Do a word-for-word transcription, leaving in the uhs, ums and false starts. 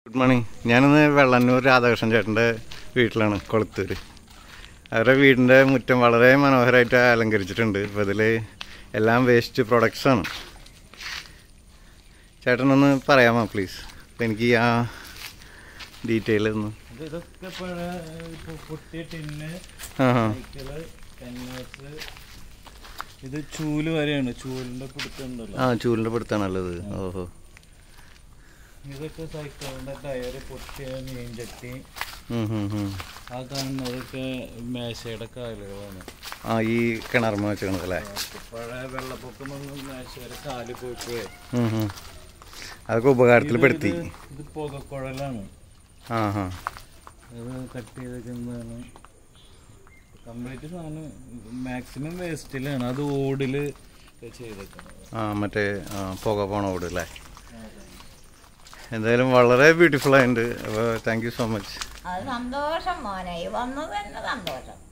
Good morning. ഞാനിന്ന് വെള്ളന്നൂർ രാധാകൃഷ്ണൻ ചേട്ടൻ്റെ വീട്ടിലാണ്, കൊളത്തൂർ. അവരുടെ വീടിൻ്റെ മുറ്റം വളരെ മനോഹരമായിട്ട് അലങ്കരിച്ചിട്ടുണ്ട്. ഇപ്പോൾ ഇതിൽ എല്ലാം വേസ്റ്റ് പ്രൊഡക്ട്സാണ്. ചേട്ടനൊന്ന് പറയാമോ പ്ലീസ്? അപ്പോൾ എനിക്ക് ആ ഡീറ്റെയിൽ ഒന്ന്. ഇത് ചൂല് വരെയാണ്, ചൂലിന്റെ പിടുത്തുണ്ടല്ലോ. ആ ചൂലിൻ്റെ പിടുത്താണല്ലത്. ഓഹോ. ഇതൊക്കെ സൈക്കിളിന്റെ ടയറ് പൊട്ടിയ മീൻചട്ടി, ആ കാണുന്നതൊക്കെ മേശയുടെ കാലുകളാണ്. ആ ഈ കിണർമ വെച്ചല്ലേ? പഴയ വെള്ളപ്പൊക്കം വന്ന് മേശയുടെ കാല് പോയിപ്പോയി. അതൊക്കെ ഉപകാരത്തിൽപ്പെടുത്തി. ഇത് പുകക്കുഴലാണ്. ആ ഹാ. അത് കട്ട് ചെയ്തേക്കുന്നതാണ്. കംപ്ലീറ്റ് സാധനം മാക്സിമം വേസ്റ്റിലാണ്. അത് ഓടില് ചെയ്തേക്കുന്നത്. ആ മറ്റേ പുക പോണ ഓട് അല്ലേ? എന്തായാലും വളരെ ബ്യൂട്ടിഫുൾ ആയിട്ടുണ്ട്. അപ്പോൾ താങ്ക് യു സോ മച്ച്. അത് സന്തോഷം മോനെ, വന്നത് തന്നെ സന്തോഷം.